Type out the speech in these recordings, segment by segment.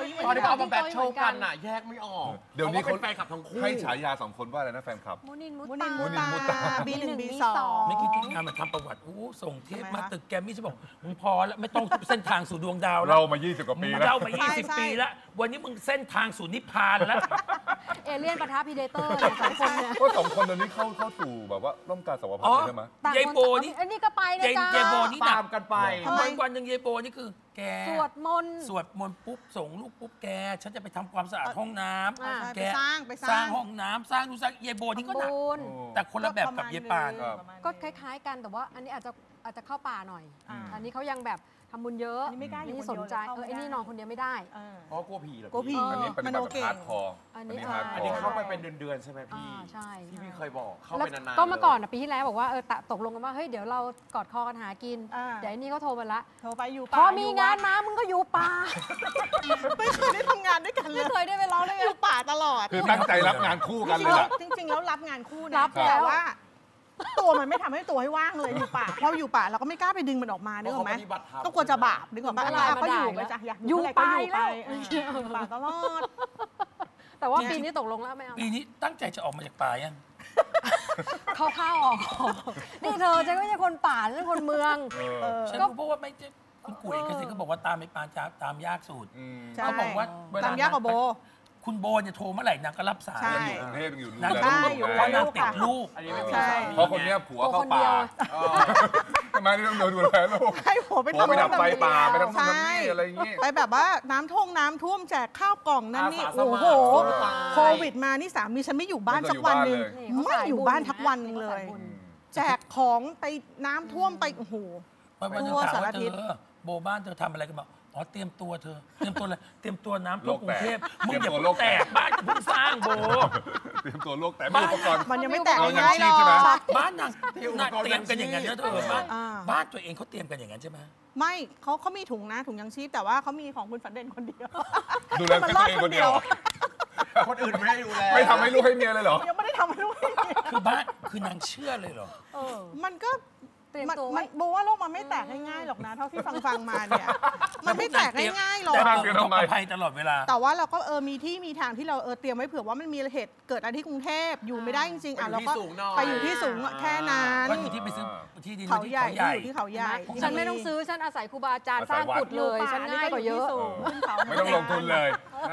ตอนที่เขาเอามาแบทเทิลกันน่ะแยกไม่ออกเดี๋ยวนี้เขาเป็นแฟนคลับทั้งคู่ให้ฉายา2 คนว่าอะไรนะแฟนคลับมูนินมุตา B1 B2 ไม่คิดที่งานมาทำประวัติส่งเทปมาตึกแกมมี่ฉันบอกมึงพอแล้วไม่ต้องเส้นทางสู่ดวงดาวแล้วเรามา20 กว่าปีแล้วเรามา20 ปีแล้ววันนี้มึงเส้นทางสู่นิพพานแล้วเอเลี่ยนปะทะพีเดเตอร์เนี่ย2 คนเนี่ยก็2 คนตอนนี้เข้าสู่แบบว่าร่มกาสาวพันธุ์ใช่ไหมยายโบนี่อันนี้ก็ไปนะจ๊ะยายโบนี่ตามกันไปวันหนึ่งยายโบนี่คือแกสวดมนต์ปุ๊บส่งลูกปุ๊บแกฉันจะไปทำความสะอาดห้องน้ำแกสร้างห้องน้ำสร้างดูสร้างยายโบนี่ก็หนักแต่คนละแบบกับยายปานก็คล้ายๆกันแต่ว่าอันนี้อาจจะเข้าป่าหน่อยอันนี้เขายังแบบทำบุญเยอะนี่สนใจไอ้นี่นอนคนเดียวไม่ได้เพราะกลัวผีเหรอกลัวผีอันนี้เป็นแบบฮาร์ดคอร์อันนี้เข้าไปเป็นเดือนๆใช่ไหมพี่ใช่ที่พี่เคยบอกเข้าไปนานๆก็เมื่อก่อนปีที่แล้วบอกว่าตกลงกันว่าเฮ้ยเดี๋ยวเรากอดคอกันหากินเดี๋ยวนี่เขาโทรมาละโทรไปอยู่ป่าพอมีงานมามึงก็อยู่ป่าไม่เคยได้ทำงานด้วยกันเลยไม่เคยได้ไปร้องด้วยกันอยู่ป่าตลอดคือตั้งใจรับงานคู่กันเลยจริงๆแล้วรับงานคู่นะแต่ว่าตัวมันไม่ทำให้ตัวให้ว่างเลยอยู่ป่าเพราะอยู่ป่าเราก็ไม่กล้าไปดึงมันออกมานึกออกไหมก็กลัวจะบาปนึกออกไหมเขาอยู่ไปจ้ะอยากอยู่ไปป่าตลอดแต่ว่าปีนี้ตกลงแล้วไม่เอาปีนี้ตั้งใจจะออกมาจากป่ายังเข้าออกนี่เธอฉันไม่ใช่คนป่าฉันเป็นคนเมืองฉันรู้เพราะว่าไม่คุณกุ๋ยเกษตรก็บอกว่าตามไม่ปานจะตามยากสุดเขาบอกว่าตามยากกว่าโบคุณโบเนี่ยโทรเมื่อไหร่นางก็รับสายอยู่กรุงเทพอยู่นางก็เพราะนางติดลูกเพราะคนนี้ผัวเข้าป่าทำไมต้องดูแลลูกให้ผัวไปดับไฟป่าไปทำนู่นทำนี่อะไรอย่างงี้ไปแบบว่าน้ำท่วมแจกข้าวกล่องนั่นนี่โอ้โหโควิดมานี่สามีฉันไม่อยู่บ้านสักวันนึงไม่อยู่บ้านทักวันนึงเลยแจกของไปน้ำท่วมไปโอ้โหทั่วสารทิศโบบ้านเธอทำอะไรกันบ้างอ๋อเตรียมตัวเธอเตรียมตัวอะไรเตรียมตัวน้ำท่วมกรุงเทพมึงอย่าเพิ่งแตกบ้านเพิ่งสร้างโบเตรียมตัวโลกแตกบ้านก่อนมันยังไม่แตกง่ายหรอกบ้านนางเตรียมกันอย่างนั้นนะเธอบ้านตัวเองเขาเตรียมกันอย่างนั้นใช่ไหมไม่เขามีถุงนะถุงยังชีพแต่ว่าเขามีของคุณฝันเด่นคนเดียวดูแลตัวเองคนเดียวคนอื่นไม่ได้ดูแลไม่ทำให้ลูกให้เมียเลยเหรอยังไม่ได้ทำให้ลูกคือบ้านคือนางเชื่อเลยเหรอมันก็โบว่าโลกมันไม่แตกง่ายๆหรอกนะเท่าที่ฟังมาเนี่ยมันไม่แตกง่ายๆหรอกแต่เราต้องภัยตลอดเวลาแต่ว่าเราก็มีที่มีทางที่เราเตรียมไว้เผื่อว่ามันมีเหตุเกิดอะไรที่กรุงเทพอยู่ไม่ได้จริงๆเราก็ไปอยู่ที่สูงแค่นั้นก็อยู่ที่ไปซื้อที่ดินเขาใหญ่อยู่ที่เขาใหญ่ฉันไม่ต้องซื้อฉันอาศัยครูบาอาจารย์สร้างกุฏเลยฉันง่ายกว่าเยอะไม่ต้องลงทุนเลย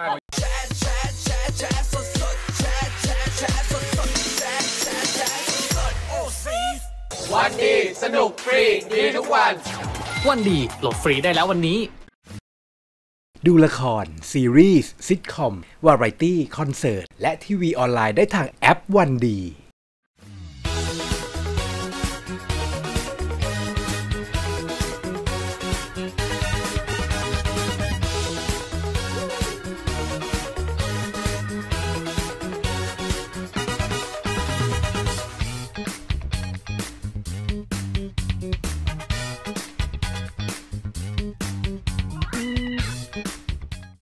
วันดีสนุกฟรีดีทุกวันวันดีโหลดฟรีได้แล้ววันนี้ดูละครซีรีส์ซิทคอมวาไรตี้คอนเสิร์ตและทีวีออนไลน์ได้ทางแอปวันดี